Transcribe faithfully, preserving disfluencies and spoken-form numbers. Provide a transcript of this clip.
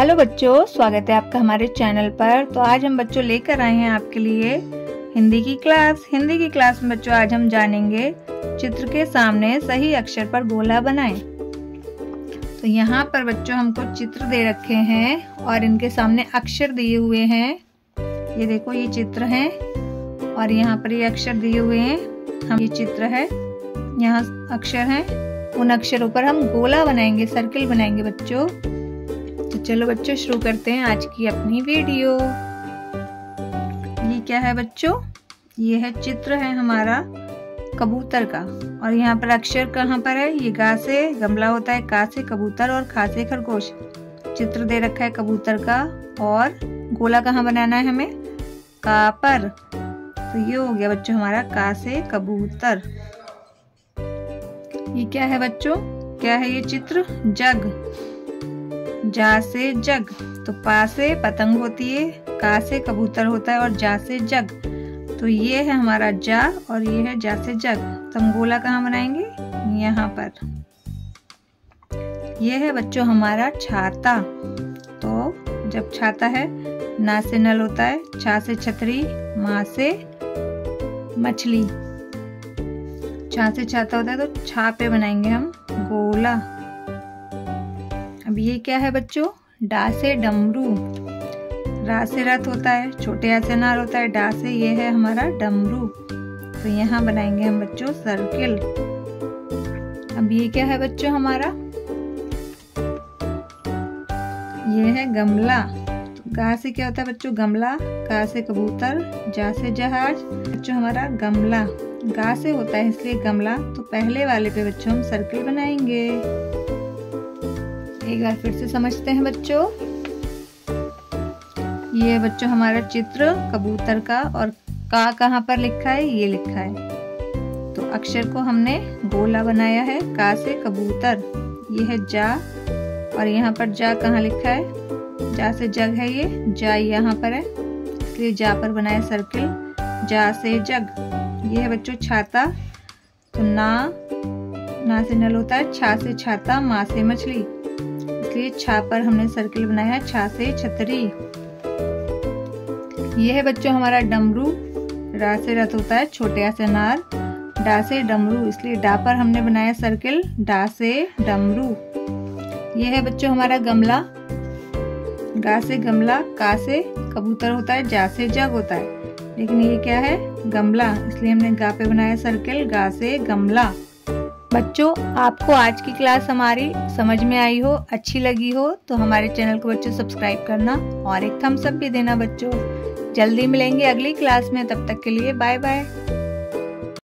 Hello बच्चों, स्वागत है आपका हमारे चैनल पर। तो आज हम बच्चों लेकर आए हैं आपके लिए हिंदी की क्लास। हिंदी की क्लास में बच्चों आज हम जानेंगे चित्र के सामने सही अक्षर पर गोला बनाएं। तो यहाँ पर बच्चों हमको चित्र दे रखे हैं और इनके सामने अक्षर दिए हुए हैं। ये देखो, ये चित्र है और यहाँ पर ये अक्षर दिए हुए हैं। हम ये चित्र है, यहाँ अक्षर है, उन अक्षरों पर हम गोला बनाएंगे, सर्किल बनाएंगे बच्चों। तो चलो बच्चों शुरू करते हैं आज की अपनी वीडियो। ये क्या है बच्चों? ये है चित्र है हमारा कबूतर का। और यहाँ पर अक्षर कहाँ पर है? ये गा से गमला होता है, का से कबूतर और खा से खरगोश। चित्र दे रखा है कबूतर का और गोला कहाँ बनाना है हमें? का पर। तो ये हो गया बच्चों हमारा का से कबूतर। ये क्या है बच्चों? क्या है ये चित्र? जग। जा से जग। तो पा से पतंग होती है, का से कबूतर होता है और जा से जग। तो ये है हमारा जा और ये है जा से जग। तो हम गोला कहाँ बनाएंगे? यहाँ पर। ये है बच्चों हमारा छाता। तो जब छाता है, ना से नल होता है, छा से छतरी, मा से मछली। छा से छाता होता है तो छा पे बनाएंगे हम गोला। अब ये क्या है बच्चों? डा से डमरू। रा से रथ होता है, छोटे आ से अनार होता है, डा से ये है हमारा डमरू। तो यहाँ बनाएंगे हम बच्चों सर्किल। अब ये क्या है बच्चों हमारा? ये है गमला। तो गा से क्या होता है बच्चों? गमला। का से कबूतर, जा से जहाज। बच्चों हमारा गमला गा से होता है इसलिए गमला। तो पहले वाले पे बच्चों हम सर्किल बनाएंगे। एक बार फिर से समझते हैं बच्चों। ये है बच्चों हमारा चित्र कबूतर का और का कहाँ पर लिखा है? ये लिखा है। तो अक्षर को हमने गोला बनाया है, का से कबूतर। ये है जा और यहाँ पर जा कहाँ लिखा है? जा से जग है, ये जा यहाँ पर है इसलिए जा पर बनाया सर्किल। जा से जग। ये है बच्चों छाता। तो ना ना से नल होता है, छा से छाता, मा से मछली, इसलिए छा पर हमने सर्किल बनाया है, छा से छतरी। ये है बच्चों हमारा डमरू। रा से रथ होता है, छोटे आ से अनार, डा से डमरू, इसलिए डा पर हमने बनाया सर्किल, डा से डमरू। ये है बच्चों हमारा गमला। गा से गमला, का से कबूतर होता है, जा से जग होता है, लेकिन ये क्या है? गमला, इसलिए हमने गा पे बनाया सर्किल, गा से गमला। बच्चों आपको आज की क्लास हमारी समझ में आई हो, अच्छी लगी हो तो हमारे चैनल को बच्चों सब्सक्राइब करना और एक थम्स अप भी देना बच्चों। जल्दी मिलेंगे अगली क्लास में, तब तक के लिए बाय बाय।